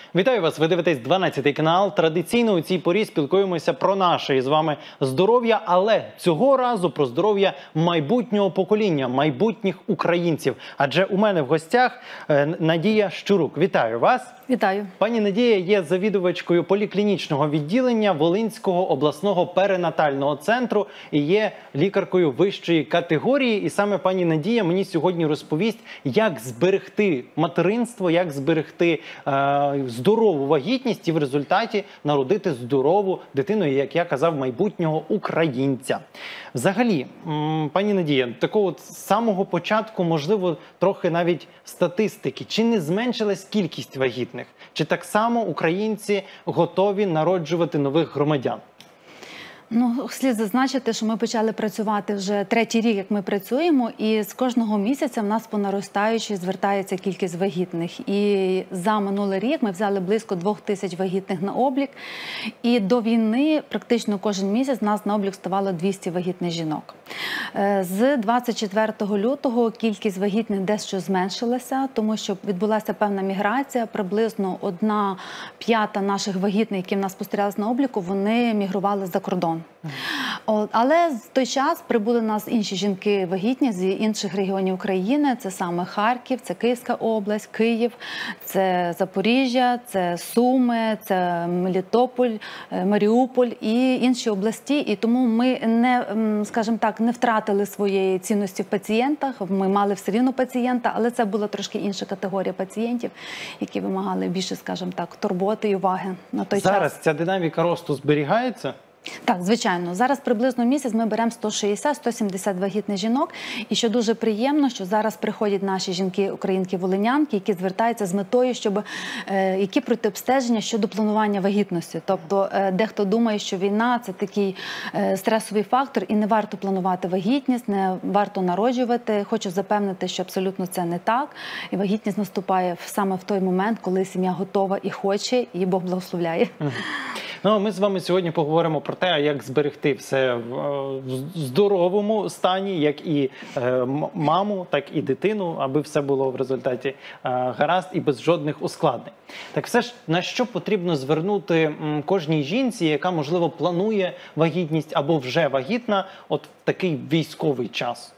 Вітаю вас! Ви дивитесь 12 канал. Традиційно у цій порі спілкуємося про наше із вами здоров'я, але цього разу про здоров'я майбутнього покоління, майбутніх українців. Адже у мене в гостях Надія Щурук. Вітаю вас! Вітаю. Пані Надія є завідувачкою поліклінічного відділення Волинського обласного перинатального центру і є лікаркою вищої категорії. І саме пані Надія мені сьогодні розповість, як зберегти материнство, як зберегти здорову вагітність і в результаті народити здорову дитину, як я казав, майбутнього українця. Взагалі, пані Надія, такого з самого початку, можливо, трохи навіть статистики. Чи не зменшилась кількість вагітних? Чи так само українці готові народжувати нових громадян? Ну, слід зазначити, що ми почали працювати вже третій рік, як ми працюємо, і з кожного місяця в нас по наростаючій звертається кількість вагітних. І за минулий рік ми взяли близько 2000 вагітних на облік. І до війни практично кожен місяць в нас на облік ставало 200 вагітних жінок. З 24 лютого кількість вагітних дещо зменшилася, тому що відбулася певна міграція. Приблизно 1/5 наших вагітних, які в нас спостерігалися на обліку, вони мігрували за кордон. Але в той час прибули до нас інші жінки вагітні з інших регіонів України. Це саме Харків, це Київська область, Київ, це Запоріжжя, це Суми, це Мелітополь, Маріуполь і інші області. І тому ми не, скажімо так, не втратили своєї цінності в пацієнтах. Ми мали все рівно пацієнта, але це була трошки інша категорія пацієнтів, які вимагали більше, скажімо так, турботи і уваги на той час. Зараз ця динаміка росту зберігається? Так, звичайно. Зараз приблизно місяць ми беремо 160-170 вагітних жінок. І що дуже приємно, що зараз приходять наші жінки, українки-волинянки, які звертаються з метою, щоб які пройти обстеження щодо планування вагітності. Тобто дехто думає, що війна – це такий стресовий фактор і не варто планувати вагітність, не варто народжувати. Хочу запевнити, що абсолютно це не так. І вагітність наступає саме в той момент, коли сім'я готова і хоче, і Бог благословляє. Ну, ми з вами сьогодні поговоримо про те, як зберегти все в здоровому стані, як і маму, так і дитину, аби все було в результаті гаразд і без жодних ускладнень. Так все ж, на що потрібно звернути кожній жінці, яка, можливо, планує вагітність або вже вагітна, от в такий військовий час?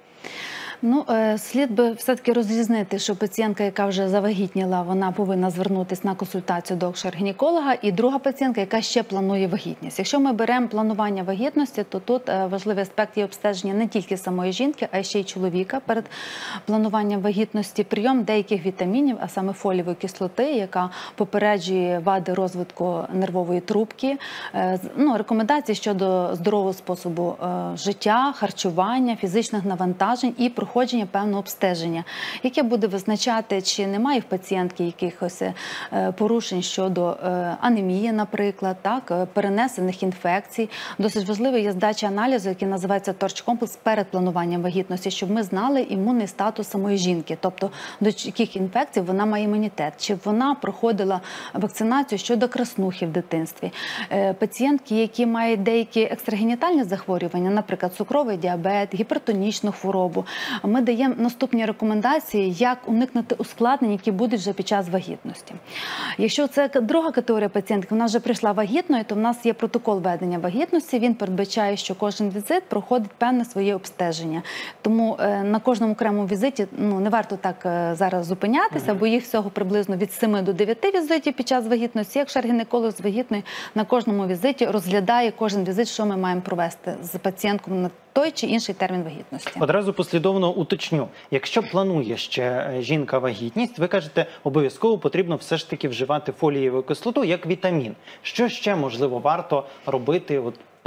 Ну, слід би все-таки розрізнити, що пацієнтка, яка вже завагітніла, вона повинна звернутися на консультацію до акушер-гінеколога, і друга пацієнтка, яка ще планує вагітність. Якщо ми беремо планування вагітності, то тут важливий аспект є обстеження не тільки самої жінки, а ще й чоловіка перед плануванням вагітності, прийом деяких вітамінів, а саме фолієвої кислоти, яка попереджує вади розвитку нервової трубки, рекомендації щодо здорового способу життя, харчування, фізичних навантажень і проходження певного обстеження, яке буде визначати, чи немає в пацієнтки якихось порушень щодо анемії, наприклад, перенесених інфекцій. Досить важливо є здача аналізу, який називається торч-комплекс перед плануванням вагітності, щоб ми знали імунний статус самої жінки, тобто до яких інфекцій вона має імунітет, чи вона проходила вакцинацію щодо краснухи в дитинстві. Пацієнтки, які мають деякі екстрагенітальні захворювання, наприклад, цукровий діабет, гіпертонічну хворобу, ми даємо наступні рекомендації, як уникнути ускладнень, які будуть вже під час вагітності. Якщо це друга категорія пацієнтки, вона вже прийшла вагітною, то в нас є протокол ведення вагітності, він передбачає, що кожен візит проходить певне своє обстеження. Тому на кожному окремому візиті не варто так зараз зупинятися, бо їх всього приблизно від 7 до 9 візитів під час вагітності. Якщо гінеколог з вагітною на кожному візиті розглядає кожен візит, що ми маємо провести з пацієнтком на той чи інший термін вагітності. Одразу послідовно уточню. Якщо планує ще жінка вагітність, ви кажете, обов'язково потрібно все ж таки вживати фолієву кислоту як вітамін. Що ще, можливо, варто робити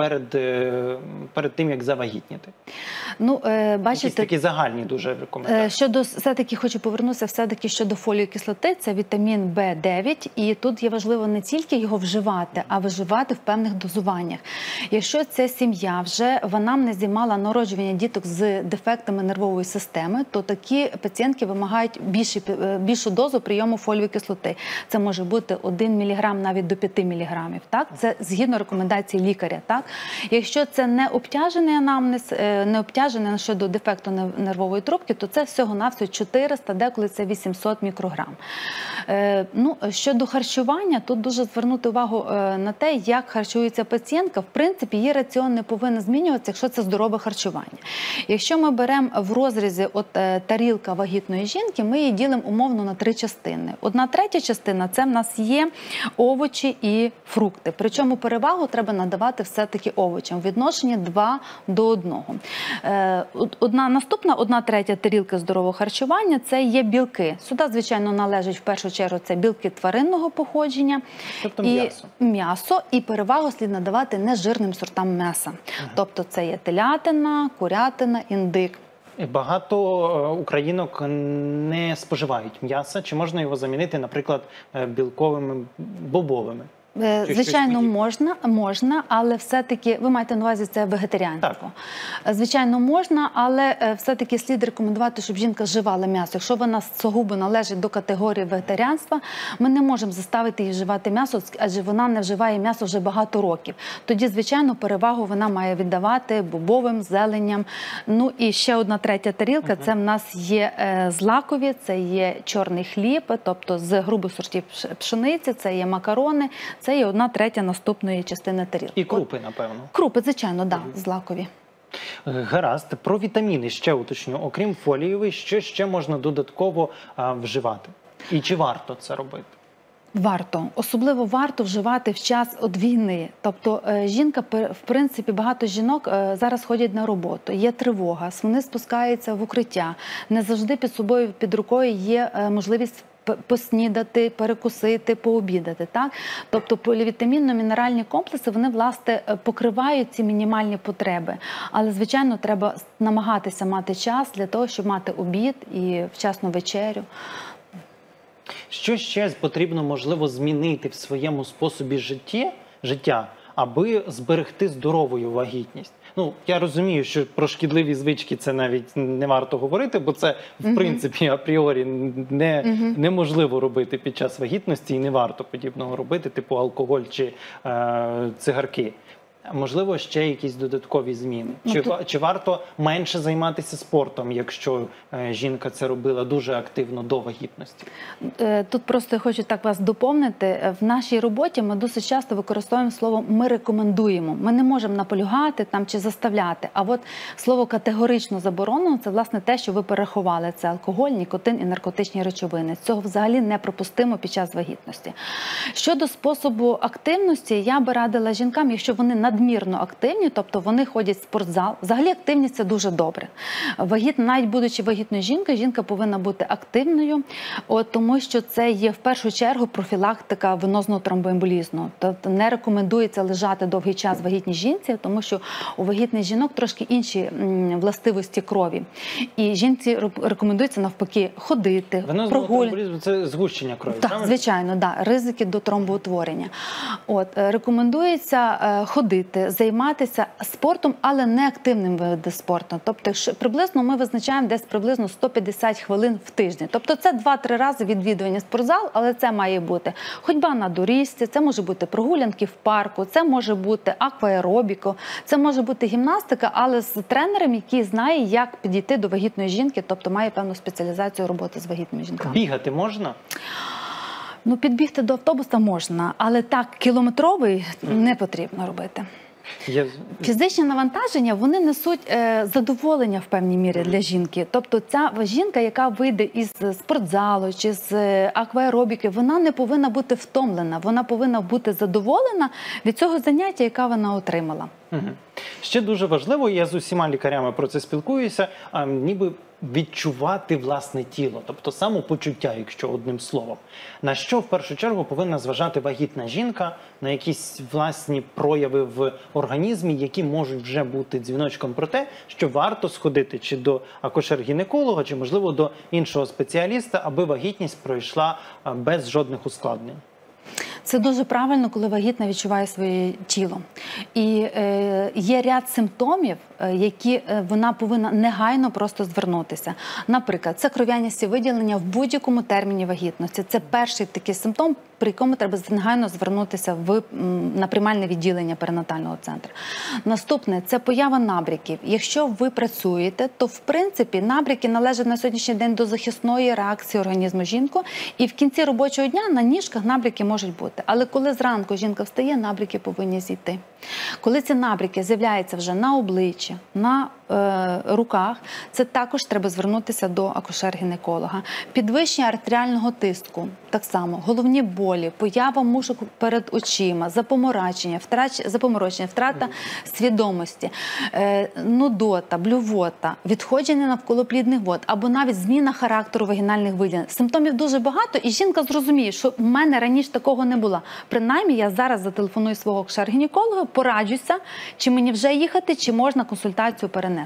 перед тим, як завагітніти? Ну, бачите, якісь такі загальні дуже рекомендації. Все-таки хочу повернутися щодо фолієвої кислоти, це вітамін В9, і тут є важливо не тільки його вживати, а вживати в певних дозуваннях. Якщо ця сім'я вже в анамнезі мала народжування діток з дефектами нервової системи, то такі пацієнтки вимагають більшу дозу прийому фолієвої кислоти. Це може бути 1 мг навіть до 5 мг. Так? Це згідно рекомендацій лікаря. Так? Якщо це не обтяжений анамнез, не обтяжений щодо дефекту нервової трубки, то це всього-навсього 400, деколи це 800 мікрограм. Щодо харчування, тут дуже звернути увагу на те, як харчується пацієнтка. В принципі, її раціон не повинен змінюватися, якщо це здорове харчування. Якщо ми беремо в розрізі тарілка вагітної жінки, ми її ділимо умовно на 3 частини. 1/3 частина – це в нас є овочі і фрукти. Причому перевагу треба надавати все-таки овочам в відношенні 2 до 1. Наступна 1/3 тарілки здорового харчування – це є білки. Сюди, звичайно, належить в першу чергу це білки тваринного походження, тобто м'ясо, і перевагу слід надавати нежирним сортам м'яса. Тобто це є телятина, курятина, індик. Багато українок не споживають м'яса. Чи можна його замінити, наприклад, білковими бобовими? Звичайно, можна, але все-таки, ви маєте на увазі це вегетаріанство. Звичайно, можна, але все-таки слід рекомендувати, щоб жінка вживала м'ясо. Якщо вона сугубо належить до категорії вегетаріанства, ми не можемо заставити її вживати м'ясо, адже вона не вживає м'ясо вже багато років. Тоді, звичайно, перевагу вона має віддавати бобовим, зеленням. Ну і ще 1/3 тарілка, це в нас є злакові, це є чорний хліб, тобто з грубих сортів пшениці, це є макарони, це є 1/3 наступної частини тарілки. І крупи, напевно. Крупи, звичайно, так, злакові. Гаразд. Про вітаміни ще уточню. Окрім фолієвої, що ще можна додатково вживати? І чи варто це робити? Варто. Особливо варто вживати в час війни. Тобто жінка, в принципі, багато жінок зараз ходять на роботу, є тривога, вони спускаються в укриття. Не завжди під собою, під рукою є можливість поснідати, перекусити, пообідати. Так? Тобто полівітамінно-мінеральні комплекси, вони, власне, покривають ці мінімальні потреби. Але, звичайно, треба намагатися мати час для того, щоб мати обід і вчасну вечерю. Що ще потрібно, можливо, змінити в своєму способі життя, аби зберегти здоровою вагітність? Ну, я розумію, що про шкідливі звички це навіть не варто говорити, бо це, в принципі, апріорі неможливо робити під час вагітності і не варто подібного робити, типу алкоголь чи цигарки. Можливо, ще якісь додаткові зміни? Чи варто менше займатися спортом, якщо жінка це робила дуже активно до вагітності? Тут просто я хочу так вас доповнити. В нашій роботі ми досить часто використовуємо слово «ми рекомендуємо». Ми не можемо наполягати там чи заставляти. А от слово «категорично заборонено» – це, власне, те, що ви перерахували. Це алкоголь, нікотин і наркотичні речовини. Цього взагалі неприпустимо під час вагітності. Щодо способу активності, я би радила жінкам, якщо вони надмірно активні, тобто вони ходять в спортзал. Взагалі активність – це дуже добре. Навіть будучи вагітною жінкою, жінка повинна бути активною, тому що це є в першу чергу профілактика венозного тромбоемболізму. Тобто не рекомендується лежати довгий час вагітній жінці, тому що у вагітних жінок трошки інші властивості крові. І жінці рекомендується навпаки ходити, венозного тромбоемболізму – це згущення крові, так, правильно? Звичайно, да, ризики до тромбоутворення. Рекомендується ходити, займатися спортом, але не активним видом спорту. Тобто приблизно ми визначаємо десь приблизно 150 хвилин в тиждень. Тобто це 2-3 рази відвідування спортзал, але це має бути ходьба на доріжці, це може бути прогулянки в парку, це може бути акваеробіко, це може бути гімнастика, але з тренером, який знає, як підійти до вагітної жінки, тобто має певну спеціалізацію роботи з вагітними жінками. Бігати можна? Ну, підбігти до автобуса можна, але так кілометровий не потрібно робити. Фізичні навантаження, вони несуть задоволення в певній мірі для жінки. Тобто ця жінка, яка вийде із спортзалу чи з акваеробіки, вона не повинна бути втомлена, вона повинна бути задоволена від цього заняття, яке вона отримала. Ще дуже важливо, я з усіма лікарями про це спілкуюся, ніби відчувати власне тіло, тобто самопочуття, якщо одним словом. На що в першу чергу повинна зважати вагітна жінка, на якісь власні прояви в організмі, які можуть вже бути дзвіночком про те, що варто сходити чи до акушер-гінеколога, чи, можливо, до іншого спеціаліста, аби вагітність пройшла без жодних ускладнень. Це дуже правильно, коли вагітна відчуває своє тіло. І є ряд симптомів, які вона повинна негайно просто звернутися. Наприклад, це кров'яністі виділення в будь-якому терміні вагітності. Це перший такий симптом, при якому треба негайно звернутися на приймальне відділення перинатального центру. Наступне – це поява набряків. Якщо ви працюєте, то в принципі набряки належать на сьогоднішній день до захисної реакції організму жінки, і в кінці робочого дня на ніжках набряки можуть бути. Але коли зранку жінка встає, набряки повинні зійти. Коли ці набряки з'являються вже на обличчі, на руках, це також треба звернутися до акушер-гінеколога. Підвищення артеріального тиску, так само, головні болі, поява мушок перед очима, запоморочення, втрата свідомості, нудота, блювота, відходження навколоплідних вод або навіть зміна характеру вагінальних виділень. Симптомів дуже багато, і жінка зрозуміє, що в мене раніше такого не було. Принаймні, я зараз зателефоную свого акушер-гінеколога, пораджуся, чи мені вже їхати, чи можна консультацію перенести.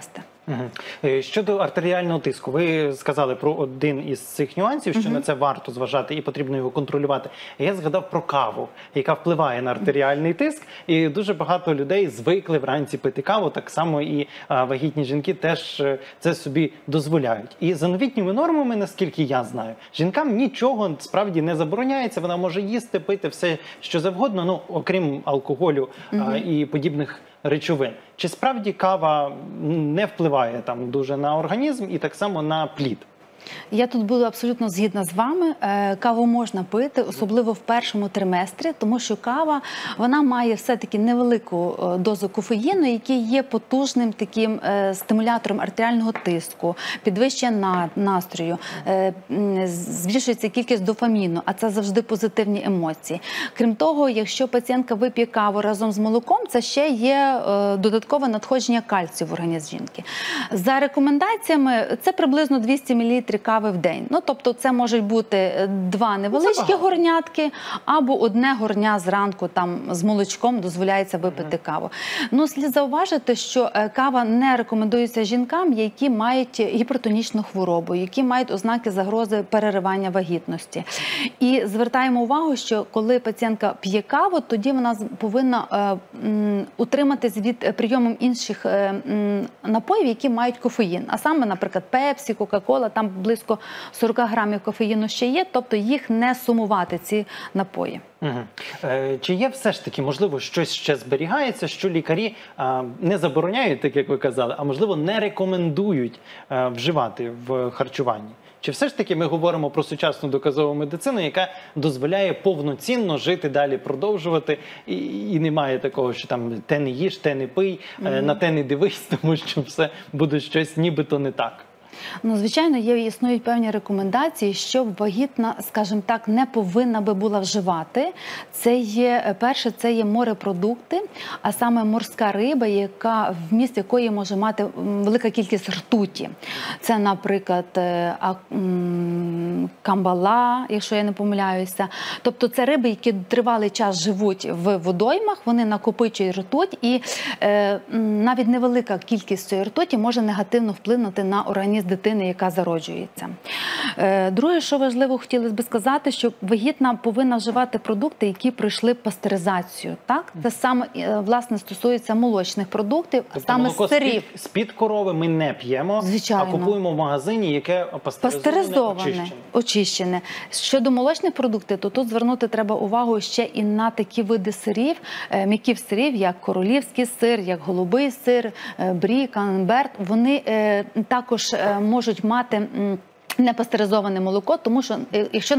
Щодо артеріального тиску, ви сказали про один із цих нюансів, що на це варто зважати і потрібно його контролювати. Я згадав про каву, яка впливає на артеріальний тиск, і дуже багато людей звикли вранці пити каву, так само і вагітні жінки теж це собі дозволяють. І за новітніми нормами, наскільки я знаю, жінкам нічого справді не забороняється, вона може їсти, пити все, що завгодно, ну, окрім алкоголю і подібних речовин. Чи справді кава не впливає там дуже на організм і так само на плід? Я тут буду абсолютно згідна з вами. Каву можна пити, особливо в першому триместрі, тому що кава, вона має все-таки невелику дозу кофеїну, який є потужним таким стимулятором артеріального тиску, підвищення настрою, збільшується кількість дофаміну, а це завжди позитивні емоції. Крім того, якщо пацієнтка вип'є каву разом з молоком, це ще є додаткове надходження кальцію в організм жінки. За рекомендаціями, це приблизно 200 мл кави в день. Ну, тобто це можуть бути 2 невеличкі горнятки або 1 горня зранку там з молочком дозволяється випити каву. Ну, слід зауважити, що кава не рекомендується жінкам, які мають гіпертонічну хворобу, які мають ознаки загрози переривання вагітності. І звертаємо увагу, що коли пацієнтка п'є каву, тоді вона повинна утриматись від прийому інших напоїв, які мають кофеїн. А саме, наприклад, пепсі, кока-кола, там близько 40 грамів кофеїну ще є, тобто їх не сумувати, ці напої. Чи є все ж таки, можливо, щось ще зберігається, що лікарі не забороняють, так як ви казали, а можливо не рекомендують вживати в харчуванні? Чи все ж таки ми говоримо про сучасну доказову медицину, яка дозволяє повноцінно жити далі, продовжувати, і немає такого, що там те не їж, те не пий, на те не дивись, тому що все буде щось нібито не так? Ну, звичайно, існують певні рекомендації, що вагітна, скажімо так, не повинна би була вживати. Це є, перше, це є морепродукти, а саме морська риба, вміст якої може мати велика кількість ртуті. Це, наприклад, камбала, якщо я не помиляюся. Тобто це риби, які тривалий час живуть в водоймах, вони накопичують ртуть, і навіть невелика кількість цієї ртуті може негативно вплинути на організм дитини, яка зароджується. Друге, що важливо, хотілося б сказати, що вагітна повинна вживати продукти, які пройшли пастеризацію. Так? Це саме, власне, стосується молочних продуктів, тобто саме молоко сирів. з-під корови ми не п'ємо, Звичайно. а купуємо в магазині, яке пастеризоване, очищене. Щодо молочних продуктів, то тут звернути треба увагу ще і на такі види сирів, м'яких сирів, як королівський сир, як голубий сир, брі, камемберт. Вони також можуть мати непастеризоване молоко, тому що якщо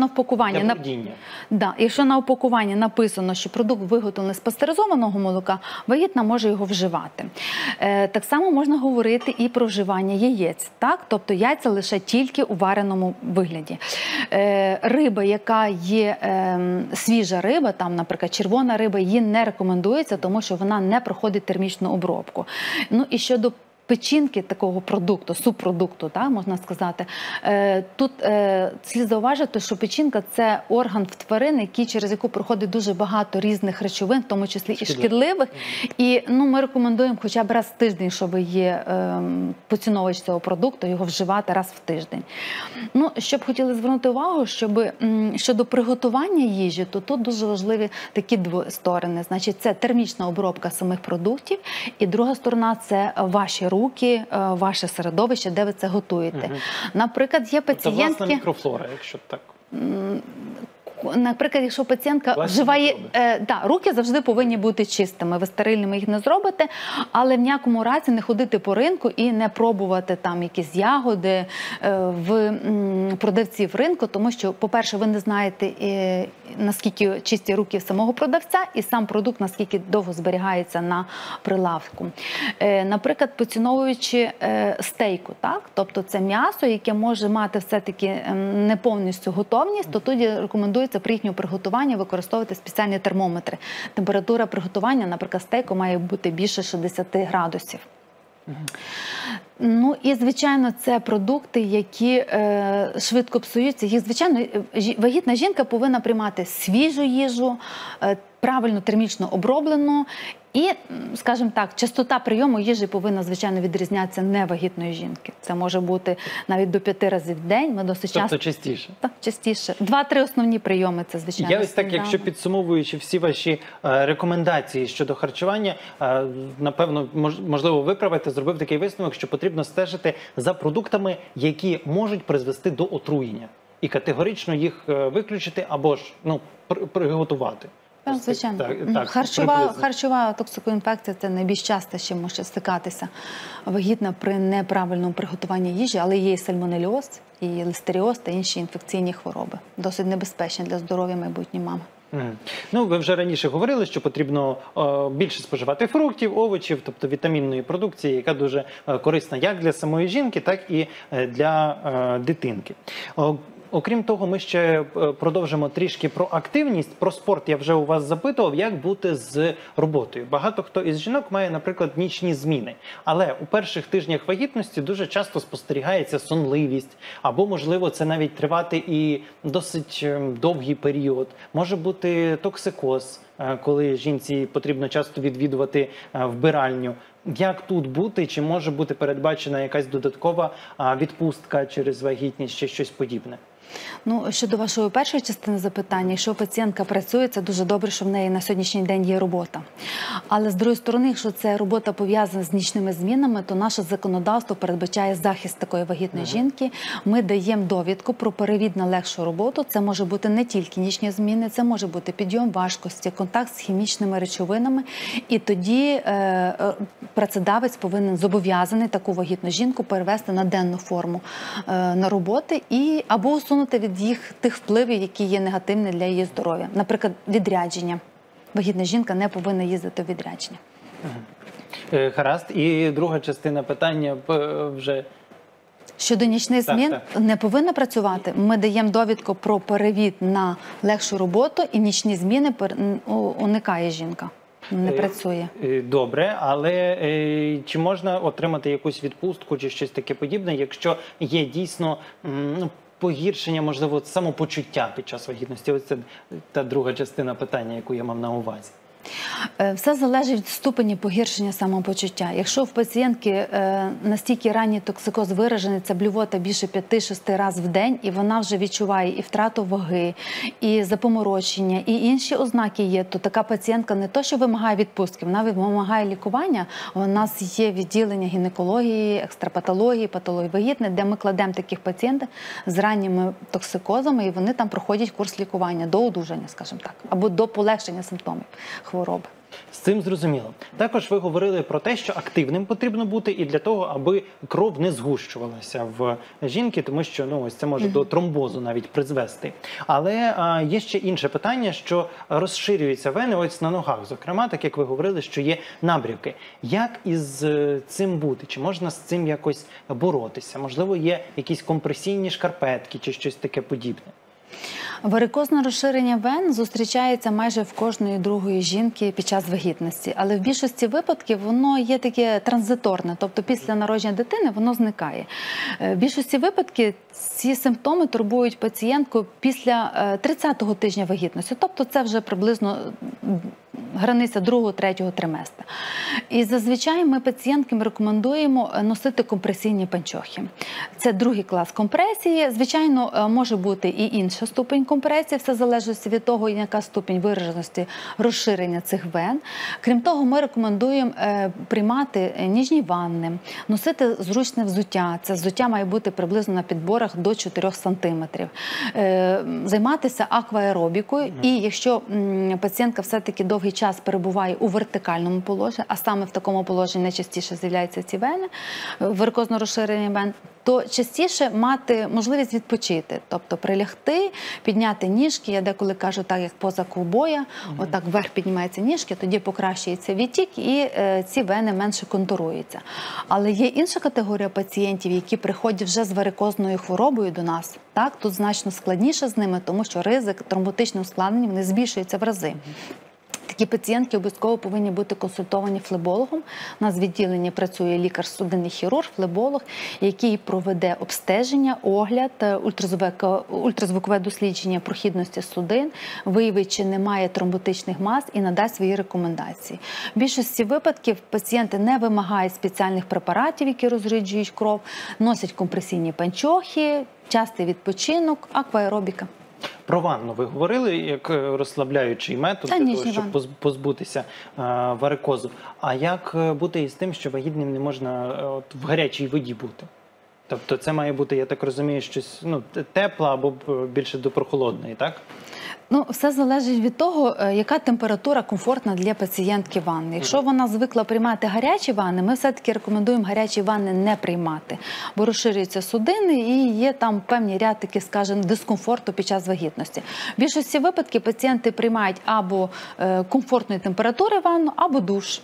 на упакуванні написано, що продукт виготовлений з пастеризованого молока, вагітна може його вживати. Так само можна говорити і про вживання яєць, так? Тобто яйця лише тільки у вареному вигляді. Риба, яка є свіжа риба, там, наприклад, червона риба, її не рекомендується, тому що вона не проходить термічну обробку. Ну і щодо печінки такого продукту, субпродукту, так, можна сказати. Тут слід зауважити, що печінка – це орган в тварин, через яку проходить дуже багато різних речовин, в тому числі і шкідливих. І ми рекомендуємо хоча б раз в тиждень, щоб є поціновувач цього продукту, його вживати раз в тиждень. Ну, що б хотіли звернути увагу, щодо приготування їжі, то тут дуже важливі такі дві сторони. Значить, це термічна обробка самих продуктів, і друга сторона – це ваші руки, ваше середовище, де ви це готуєте. Наприклад, є пацієнтки... Це власна мікрофлора, якщо так. Наприклад, якщо пацієнтка Власні вживає, мікроби. руки завжди повинні бути чистими. Ви стерильними їх не зробите, але в ніякому разі не ходити по ринку і не пробувати там якісь ягоди в продавців ринку, тому що, по-перше, ви не знаєте, наскільки чисті руки самого продавця і сам продукт, наскільки довго зберігається на прилавку. Наприклад, поціновуючи стейку, так? Тобто це м'ясо, яке може мати все-таки не повністю готовність, то тоді рекомендується при їхньому приготуванні використовувати спеціальні термометри. Температура приготування, наприклад, стейку має бути більше 60 градусів. Ну і, звичайно, це продукти, які швидко псуються. Їх, звичайно, вагітна жінка повинна приймати свіжу їжу, правильно термічно оброблену. І, скажімо так, частота прийому їжі повинна, звичайно, відрізнятися невагітної жінки. Це може бути навіть до 5 разів в день. Ми досить Тобто частіше? Так, частіше. 2-3 основні прийоми – це, звичайно, Я ось так, якщо підсумовуючи всі ваші рекомендації щодо харчування, напевно, можливо, виправити, зробив такий висновок, що потрібно стежити за продуктами, які можуть призвести до отруєння. І категорично їх виключити або ж приготувати. Так, звичайно. Так, харчова токсикоінфекція – це найбільш часто, з чим може стикатися вагітна при неправильному приготуванні їжі, але є і сальмонельоз, і листеріоз та інші інфекційні хвороби. Досить небезпечні для здоров'я майбутньої мами. Ну, ви вже раніше говорили, що потрібно більше споживати фруктів, овочів, тобто вітамінної продукції, яка дуже корисна як для самої жінки, так і для дитинки. Окрім того, ми ще продовжимо трішки про активність, про спорт. Я вже у вас запитував, як бути з роботою. Багато хто із жінок має, наприклад, нічні зміни. Але у перших тижнях вагітності дуже часто спостерігається сонливість, або, можливо, це навіть тривати і досить довгий період. Може бути токсикоз, коли жінці потрібно часто відвідувати вбиральню. Як тут бути? Чи може бути передбачена якась додаткова відпустка через вагітність чи щось подібне? Ну, щодо вашої першої частини запитання, якщо пацієнтка працює, це дуже добре, що в неї на сьогоднішній день є робота. Але, з другої сторони, якщо це робота пов'язана з нічними змінами, то наше законодавство передбачає захист такої вагітної жінки. Ми даємо довідку про перевід на легшу роботу. Це може бути не тільки нічні зміни, це може бути підйом важкості, контакт з хімічними речовинами. І тоді працедавець повинен зобов'язаний таку вагітну жінку перевести на денну форму на роботи або усунути від їх тих впливів, які є негативні для її здоров'я. Наприклад, відрядження. Вагітна жінка не повинна їздити в відрядження. Гаразд. І друга частина питання вже... Щодо нічних змін, не повинна працювати. Ми даємо довідку про перевід на легшу роботу, і нічні зміни уникає жінка. Не працює. Добре, але чи можна отримати якусь відпустку чи щось таке подібне, якщо є дійсно погіршення, можливо, самопочуття під час вагітності? Ось це та друга частина питання, яку я мав на увазі. Все залежить від ступені погіршення самопочуття. Якщо в пацієнтки настільки ранній токсикоз виражений, це блювота більше 5-6 разів в день, і вона вже відчуває і втрату ваги, і запоморочення, і інші ознаки є, то така пацієнтка не то, що вимагає відпустки, вона вимагає лікування. У нас є відділення гінекології, екстрапатології, патології вагітних, де ми кладемо таких пацієнтів з ранніми токсикозами, і вони там проходять курс лікування до одужання, скажімо так, або до полегшення симптомів хвороби. З цим зрозуміло. Також ви говорили про те, що активним потрібно бути і для того, аби кров не згущувалася в жінки, тому що ось це може до тромбозу навіть призвести. Але є ще інше питання, що розширюються вени ось на ногах. Зокрема, так як ви говорили, що є набряки. Як із цим бути? Чи можна з цим якось боротися? Можливо, є якісь компресійні шкарпетки чи щось таке подібне? Варикозне розширення вен зустрічається майже в кожної другої жінки під час вагітності, але в більшості випадків воно є таке транзиторне, тобто після народження дитини воно зникає. В більшості випадків ці симптоми турбують пацієнтку після 30-го тижня вагітності, тобто це вже приблизно границя 2-3 триместру. І зазвичай ми пацієнткам рекомендуємо носити компресійні панчохи. Це другий клас компресії. Звичайно, може бути і інша ступень компресії, все залежить від того, яка ступінь вираженості розширення цих вен. Крім того, ми рекомендуємо приймати ніжні ванни, носити зручне взуття. Це взуття має бути приблизно на підборах до 4 см. Займатися акваеробікою. І якщо пацієнтка все-таки довгий час перебуває у вертикальному положенні, а саме в такому положенні найчастіше з'являються ці вени, варикозно розширення вен, то частіше мати можливість відпочити, тобто прилягти, підняти ніжки, я деколи кажу так, як поза ковбоя, отак вверх піднімаються ніжки, тоді покращується відтік і ці вени менше контуруються. Але є інша категорія пацієнтів, які приходять вже з варикозною хворобою до нас. Так, тут значно складніше з ними, тому що ризик тромботичних ускладнень вони збільшується в рази. Такі пацієнтки обов'язково повинні бути консультовані флебологом. У нас в відділенні працює лікар-судинний хірург, флеболог, який проведе обстеження, огляд, ультразвукове дослідження прохідності судин, виявить, чи немає тромботичних мас і надасть свої рекомендації. В більшості випадків пацієнти не вимагають спеціальних препаратів, які розріджують кров, носять компресійні панчохи, частий відпочинок, акваеробіка. Про ванну ви говорили як розслабляючий метод для того, щоб позбутися варикозу. А як бути із тим, що вагітним не можна в гарячій воді бути? Тобто це має бути, я так розумію, щось тепле або більше до прохолодної, так? Ну, все залежить від того, яка температура комфортна для пацієнтки ванни. Якщо вона звикла приймати гарячі ванни, ми все-таки рекомендуємо гарячі ванни не приймати, бо розширюються судини і є там певні ряд таких, скажімо, дискомфорту під час вагітності. В більшості випадків пацієнти приймають або комфортної температури ванну, або душ.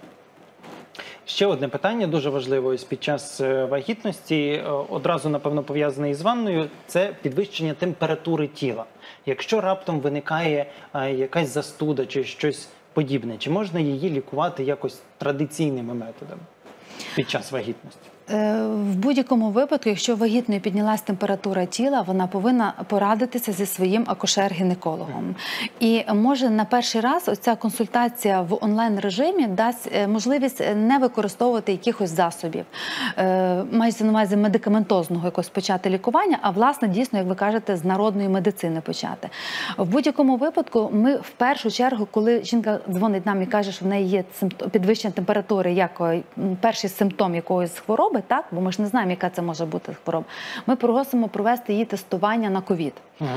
Ще одне питання, дуже важливе під час вагітності, одразу, напевно, пов'язане із ванною, це підвищення температури тіла. Якщо раптом виникає якась застуда чи щось подібне, чи можна її лікувати якось традиційними методами під час вагітності? В будь-якому випадку, якщо вагітною піднялась температура тіла, вона повинна порадитися зі своїм акушер-гінекологом. І може на перший раз оця консультація в онлайн-режимі дасть можливість не використовувати якихось засобів. Мається на увазі медикаментозного якось почати лікування, а власне дійсно, як ви кажете, з народної медицини почати. В будь-якому випадку ми в першу чергу, коли жінка дзвонить нам і каже, що в неї є підвищення температури як перший симптом якоїсь хвороби, так, бо ми ж не знаємо, яка це може бути хвороба, ми просимо провести її тестування на ковід.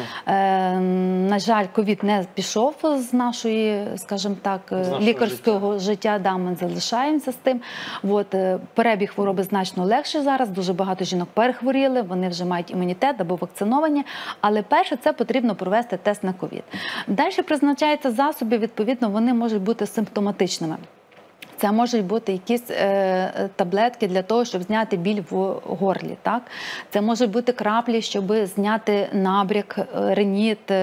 На жаль, ковід не пішов з нашої, скажімо так, лікарського життя, да, ми залишаємося з тим. Перебіг хвороби значно легше зараз, дуже багато жінок перехворіли, вони вже мають імунітет або вакциновані, але перше це потрібно провести тест на ковід. Далі призначаються засоби, відповідно, вони можуть бути симптоматичними. Це можуть бути якісь таблетки для того, щоб зняти біль в горлі. Так? Це можуть бути краплі, щоб зняти набряк, риніт,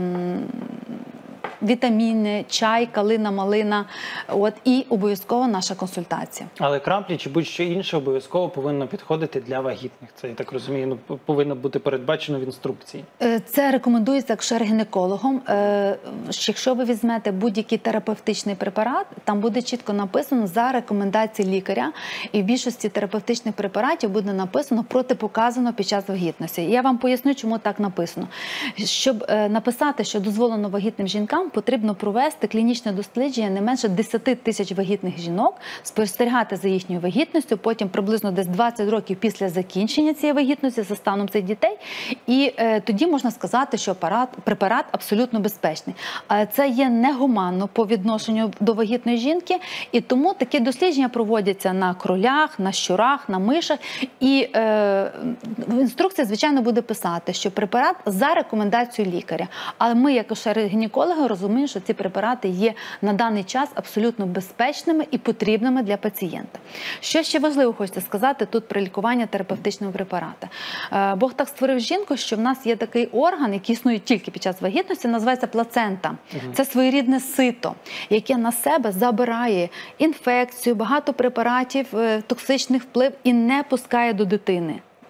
вітаміни, чай, калина, малина. І обов'язково наша консультація. Але краплі чи будь-що інше обов'язково повинно підходити для вагітних. Це, я так розумію, повинно бути передбачено в інструкції. Це рекомендується акушер-гінекологом. Якщо ви візьмете будь-який терапевтичний препарат, там буде чітко написано за рекомендацією лікаря. І в більшості терапевтичних препаратів буде написано протипоказано під час вагітності. Я вам поясню, чому так написано. Щоб написати, що дозволено вагітним жінкам, потрібно провести клінічне дослідження не менше 10 тисяч вагітних жінок, спостерігати за їхньою вагітністю, потім приблизно десь 20 років після закінчення цієї вагітності за станом цих дітей. І тоді можна сказати, що препарат абсолютно безпечний. Але це є негуманно по відношенню до вагітної жінки, і тому такі дослідження проводяться на кролях, на щурах, на мишах. І в інструкції, звичайно, буде писати, що препарат за рекомендацією лікаря. Але ми, як акушери-гінекологи, розуміємо, що ці препарати є на даний час абсолютно безпечними і потрібними для пацієнта. Що ще важливо хочеться сказати тут про лікування терапевтичного препарата. Бог так створив жінку, що в нас є такий орган, який існує тільки під час вагітності, називається плацента. Це своєрідне сито, яке на себе забирає інфекцію, багато препаратів, токсичний вплив і не пускає до дитини.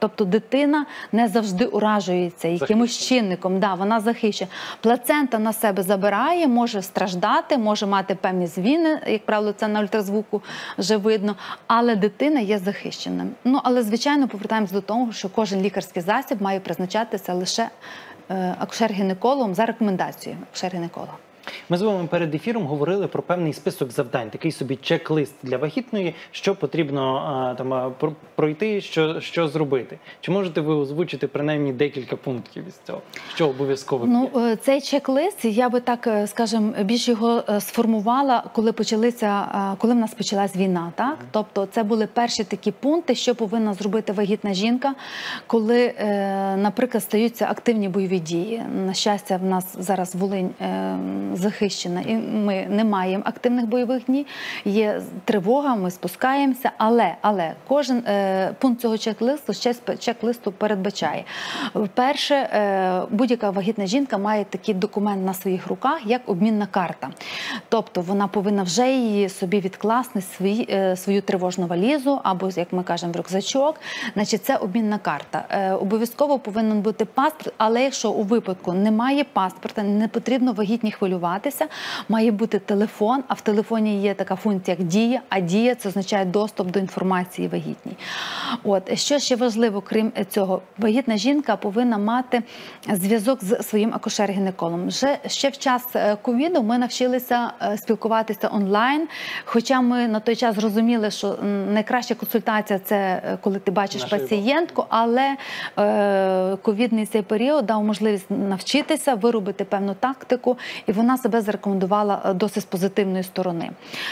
Тобто дитина не завжди уражується якимось чинником. Да, вона захищена. Плацента на себе забирає, може страждати, може мати певні звіни, як правило, це на ультразвуку вже видно, але дитина є захищеним. Ну, але, звичайно, повертаємось до того, що кожен лікарський засіб має призначатися лише акушер-гінекологом за рекомендацією акушер-гінеколога. Ми з вами перед ефіром говорили про певний список завдань, такий собі чек-лист для вагітної, що потрібно пройти, що зробити. Чи можете ви озвучити принаймні декілька пунктів із цього, що обов'язково є? Ну, цей чек-лист, я би так, скажімо, більш його сформувала, коли в нас почалась війна, так? Тобто це були перші такі пункти, що повинна зробити вагітна жінка, коли, наприклад, стаються активні бойові дії. На щастя, в нас зараз Волинь захищена, і ми не маємо активних бойових дій, є тривога, ми спускаємося, але кожен пункт цього чек-листу передбачає. Перше, будь-яка вагітна жінка має такий документ на своїх руках, як обмінна карта. Тобто вона повинна вже її собі відкласти, свою тривожну валізу, або, як ми кажемо, в рюкзачок. Значить, це обмінна карта. Обов'язково повинен бути паспорт, але якщо у випадку немає паспорта, не потрібно вагітні хвилюватися, має бути телефон, а в телефоні є така функція, як дія, а дія – це означає доступ до інформації вагітній. От, що ще важливо, крім цього, вагітна жінка повинна мати зв'язок з своїм акушер-гінекологом. Ще в час ковіду ми навчилися спілкуватися онлайн, хоча ми на той час зрозуміли, що найкраща консультація – це коли ти бачиш пацієнтку, але ковідний цей період дав можливість навчитися, виробити певну тактику, і вона себе зарекомендувала досить з позитивної сторони.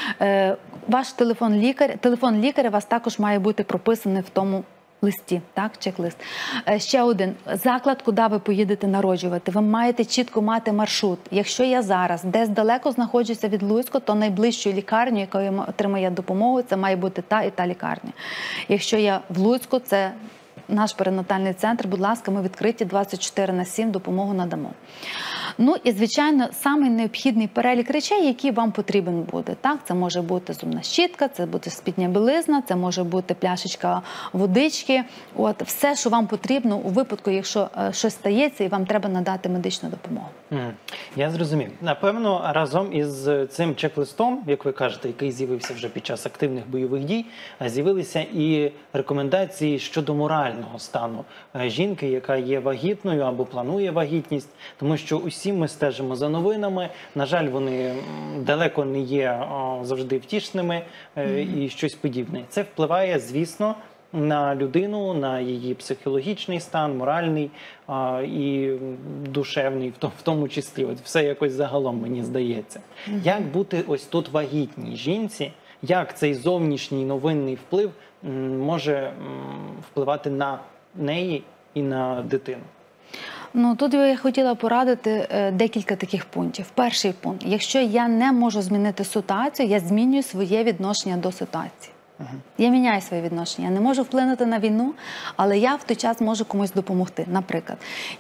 Ваш телефон лікаря у вас також має бути прописаний в тому листі, так, чек-лист. Ще один. Заклад, куди ви поїдете народжувати. Ви маєте чітко мати маршрут. Якщо я зараз десь далеко знаходжуся від Луцька, то найближчою лікарнею, якою отримає допомогу, це має бути та і та лікарня. Якщо я в Луцьку, це наш перинатальний центр, будь ласка, ми відкриті 24/7, допомогу надамо. Ну і, звичайно, самий необхідний перелік речей, які вам потрібен буде. Так? Це може бути зубна щітка, це буде спідня білизна, це може бути пляшечка водички. От, все, що вам потрібно у випадку, якщо щось стається і вам треба надати медичну допомогу. Я зрозумів. Напевно, разом із цим чек-листом, як ви кажете, який з'явився вже під час активних бойових дій, з'явилися і рекомендації щодо морального стану жінки, яка є вагітною або планує вагітність, тому що усі ми стежимо за новинами. На жаль, вони далеко не є завжди втішними і щось подібне. Це впливає, звісно, на людину, на її психологічний стан, моральний і душевний, в тому числі. От все якось загалом, мені здається. Як бути ось тут вагітній жінці? Як цей зовнішній новинний вплив може впливати на неї і на дитину? Ну, тут я хотіла порадити декілька таких пунктів. Перший пункт. Якщо я не можу змінити ситуацію, я змінюю своє відношення до ситуації. Я міняю своє відношення. Я не можу вплинути на війну, але я в той час можу комусь допомогти. Наприклад,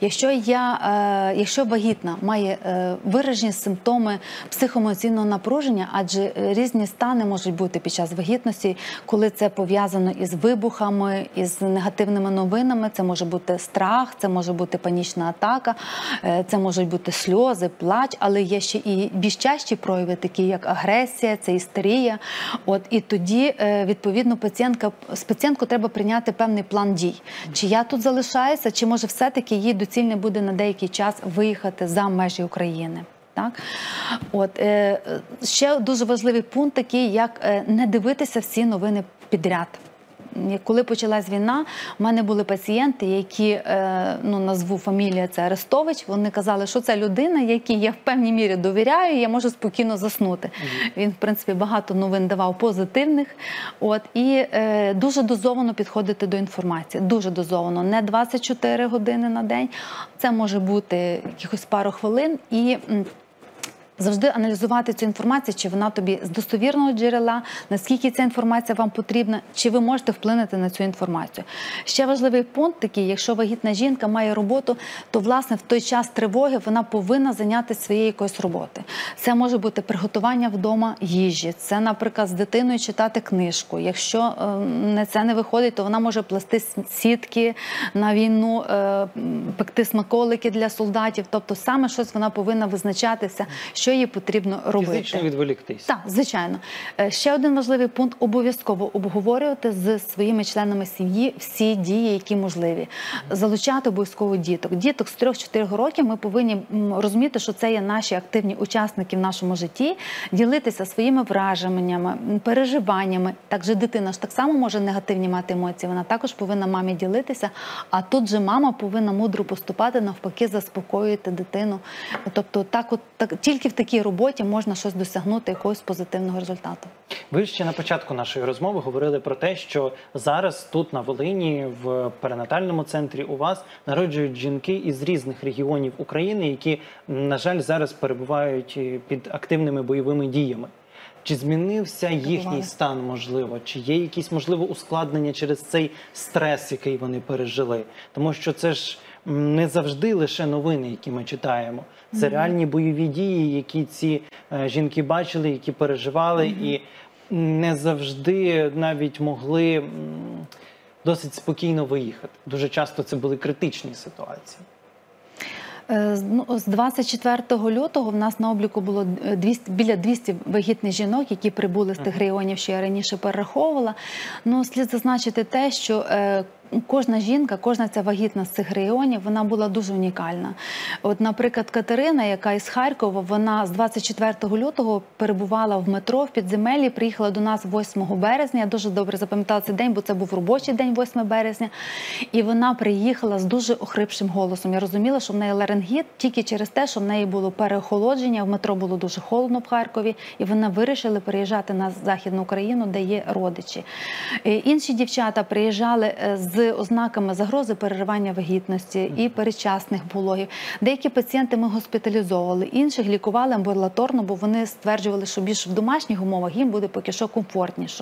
якщо вагітна має виражені симптоми психоемоційного напруження, адже різні стани можуть бути під час вагітності, коли це пов'язано із вибухами, із негативними новинами, це може бути страх, це може бути панічна атака, це можуть бути сльози, плач, але є ще і більш часті прояви, такі як агресія, це істерія. От, і тоді відповідно, з пацієнткою треба прийняти певний план дій. Чи я тут залишаюся, чи може все-таки їй доцільно буде на деякий час виїхати за межі України. Так? От, ще дуже важливий пункт такий, як не дивитися всі новини підряд. Коли почалась війна, у мене були пацієнти, які, назву фамілія це Арестович, вони казали, що це людина, якій я в певній мірі довіряю, я можу спокійно заснути. Він, в принципі, багато новин давав позитивних. От, і дуже дозовано підходити до інформації. Дуже дозовано. Не 24 години на день. Це може бути якихось пару хвилин. І Завжди аналізувати цю інформацію, чи вона тобі з достовірного джерела, наскільки ця інформація вам потрібна, чи ви можете вплинути на цю інформацію. Ще важливий пункт такий, якщо вагітна жінка має роботу, то, власне, в той час тривоги вона повинна зайнятися своєю якоюсь роботою. Це може бути приготування вдома їжі, це, наприклад, з дитиною читати книжку. Якщо це не виходить, то вона може плести сітки на війну, пекти смаколики для солдатів. Тобто саме щось вона повинна визначатися, що їй потрібно робити. Фізично відволіктись. Так, звичайно. Ще один важливий пункт – обов'язково обговорювати з своїми членами сім'ї всі дії, які можливі. Залучати обов'язково діток. Діток з 3-4 років ми повинні розуміти, що це є наші активні учасники в нашому житті, ділитися своїми враженнями, переживаннями. Також дитина ж так само може негативні мати емоції, вона також повинна мамі ділитися, а тут же мама повинна мудро поступати, навпаки, заспокоювати дитину. Тобто тільки в такій роботі можна щось досягнути, якогось позитивного результату. Ви ще на початку нашої розмови говорили про те, що зараз тут на Волині, в перинатальному центрі у вас народжують жінки із різних регіонів України, які, на жаль, зараз перебувають під активними бойовими діями. Чи змінився їхній стан, можливо? Чи є якісь, можливо, ускладнення через цей стрес, який вони пережили? Тому що це ж не завжди лише новини, які ми читаємо. Це реальні бойові дії, які ці жінки бачили, які переживали, і не завжди навіть могли досить спокійно виїхати. Дуже часто це були критичні ситуації. З 24 лютого в нас на обліку було біля 200 вагітних жінок, які прибули з тих регіонів, що я раніше перераховувала. Слід зазначити те, що кожна жінка, кожна ця вагітна з цих регіонів, вона була дуже унікальна. От, наприклад, Катерина, яка із Харкова, вона з 24 лютого перебувала в метро, в підземеллі, приїхала до нас 8 березня. Я дуже добре запам'ятала цей день, бо це був робочий день, 8 березня. І вона приїхала з дуже охрипшим голосом. Я розуміла, що в неї ларингіт тільки через те, що в неї було переохолодження, в метро було дуже холодно в Харкові, і вона вирішила переїжджати на Західну Україну, де є родичі. Інші дівчата приїжджали з ознаками загрози переривання вагітності і передчасних пологів. Деякі пацієнти ми госпіталізовували, інших лікували амбулаторно, бо вони стверджували, що більш в домашніх умовах їм буде поки що комфортніше.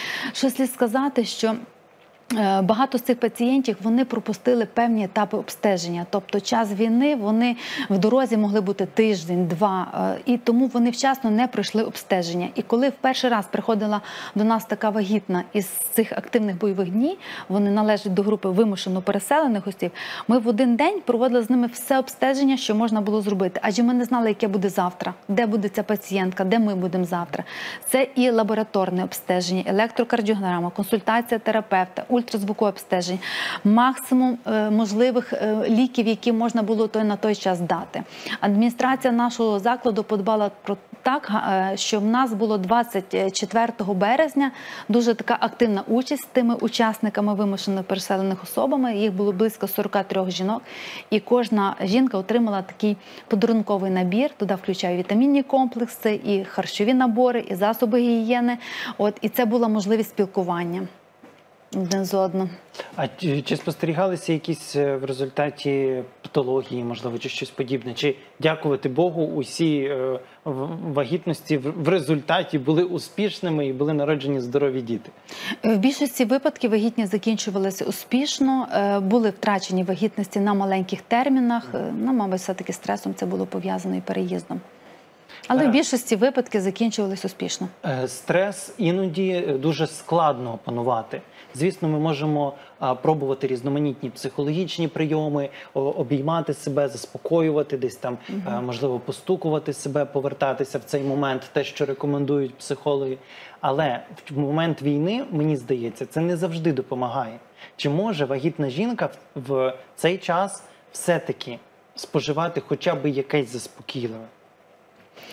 Що слід сказати, що багато з цих пацієнтів, вони пропустили певні етапи обстеження. Тобто час війни, вони в дорозі могли бути тиждень-два, і тому вони вчасно не пройшли обстеження. І коли в перший раз приходила до нас така вагітна із цих активних бойових днів, вони належать до групи вимушено переселених осіб, ми в один день проводили з ними все обстеження, що можна було зробити. Адже ми не знали, яке буде завтра, де буде ця пацієнтка, де ми будемо завтра. Це і лабораторне обстеження, електрокардіограма, консультація терапевта, ультразвукове обстеження, максимум можливих ліків, які можна було на той час дати. Адміністрація нашого закладу подбала про так, що в нас було 24 березня дуже така активна участь з тими учасниками вимушено переселених особами. Їх було близько 43 жінок. І кожна жінка отримала такий подарунковий набір. Туди включають вітамінні комплекси, і харчові набори, і засоби гігієни. І це була можливість спілкування один з одним. А чи спостерігалися якісь в результаті патології, можливо, чи щось подібне? Чи, дякувати Богу, усі вагітності в результаті були успішними і були народжені здорові діти? В більшості випадків вагітні закінчувалися успішно, були втрачені вагітності на маленьких термінах. Мабуть, все-таки стресом це було пов'язано і переїздом. Але в більшості випадків закінчувалися успішно. Стрес іноді дуже складно опанувати. Звісно, ми можемо пробувати різноманітні психологічні прийоми, обіймати себе, заспокоювати, десь там, можливо, постукувати себе, повертатися в цей момент, те, що рекомендують психологи. Але в момент війни, мені здається, це не завжди допомагає. Чи може вагітна жінка в цей час все-таки споживати хоча б якесь заспокійливе?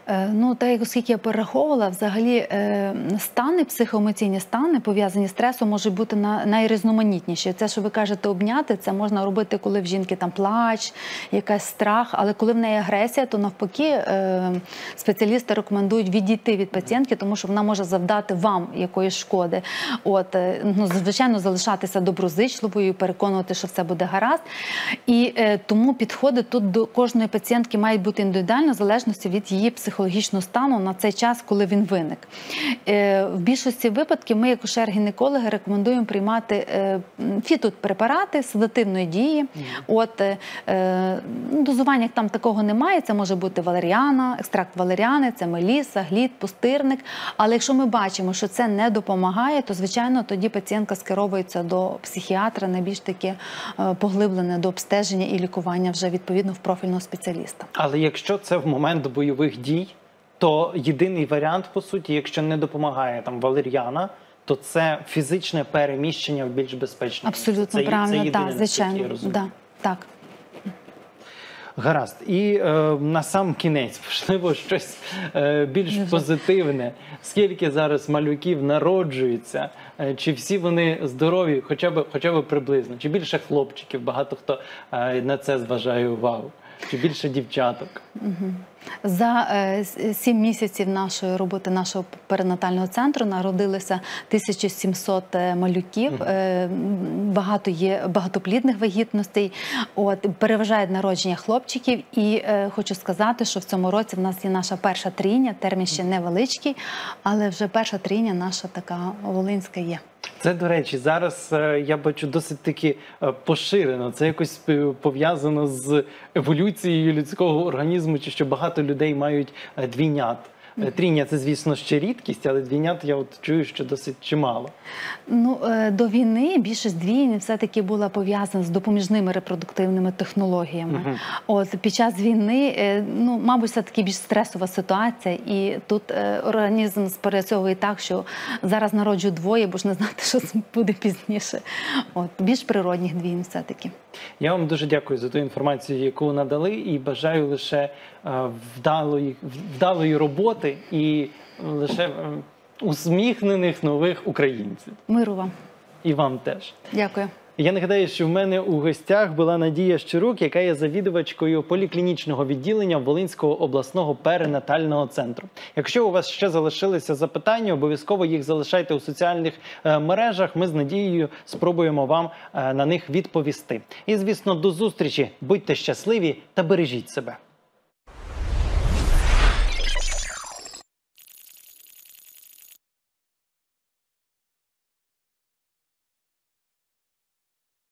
Ну, так як оскільки я перераховувала, взагалі стани, психоемоційні стани, пов'язані з стресом, можуть бути найрізноманітніші. Це, що ви кажете, обняти, це можна робити, коли в жінки там плач, якась страх, але коли в неї агресія, то навпаки спеціалісти рекомендують відійти від пацієнтки, тому що вона може завдати вам якоїсь шкоди. От, ну, звичайно, залишатися доброзичливою, переконувати, що все буде гаразд. І тому підходи тут до кожної пацієнтки мають бути індивідуально, в залежності від її психологічного стану на цей час, коли він виник. В більшості випадків ми, як акушер-гінекологи, рекомендуємо приймати фітопрепарати седативної дії. От, дозування там такого немає, це може бути валеріана, екстракт валеріани, це меліса, глід, пустирник. Але якщо ми бачимо, що це не допомагає, то, звичайно, тоді пацієнтка скеровується до психіатра, найбільш таке поглиблене до обстеження і лікування вже відповідно в профільного спеціаліста. Але якщо це в момент бойових дій, то єдиний варіант, по суті, якщо не допомагає там валеріана, то це фізичне переміщення в більш безпечне. Абсолютно правильно, так, звичайно. Да, так. Гаразд. І на сам кінець, можливо, щось більш позитивне. Скільки зараз малюків народжується? Чи всі вони здорові, хоча б приблизно? Чи більше хлопчиків? Багато хто на це зважає увагу. Чи більше дівчаток? За 7 місяців нашої роботи, нашого перинатального центру, народилося 1700 малюків. Багато є багатоплідних вагітностей. От, переважає народження хлопчиків. І хочу сказати, що в цьому році в нас є наша перша трійня. Термін ще невеличкий, але вже перша трійня наша така волинська є. Це, до речі, зараз я бачу досить таки поширено. Це якось пов'язано з еволюцією людського організму, чи що багато людей мають двійнят. Трійня – це, звісно, ще рідкість, але двійнят я от чую, що досить чимало. Ну, до війни більшість двійень все-таки була пов'язана з допоміжними репродуктивними технологіями. От, під час війни, ну, мабуть, все-таки більш стресова ситуація, і тут організм спрацьовує так, що зараз народжую двоє, бо ж не знати, що буде пізніше. От, більш природних двійень все-таки. Я вам дуже дякую за ту інформацію, яку надали, і бажаю лише вдалої роботи і лише усміхнених нових українців. Миру вам. І вам теж. Дякую. Я нагадаю, що в мене у гостях була Надія Щирук, яка є завідувачкою поліклінічного відділення Волинського обласного перинатального центру. Якщо у вас ще залишилися запитання, обов'язково їх залишайте у соціальних мережах. Ми з Надією спробуємо вам на них відповісти. І, звісно, до зустрічі. Будьте щасливі та бережіть себе.